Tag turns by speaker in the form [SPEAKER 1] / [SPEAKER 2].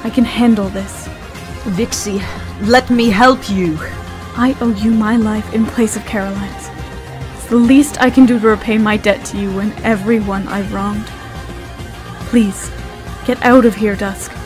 [SPEAKER 1] I can handle this.
[SPEAKER 2] Vixy, let me help you.
[SPEAKER 1] I owe you my life in place of Caroline's. It's the least I can do to repay my debt to you and everyone I've wronged. Please, get out of here, Dusk.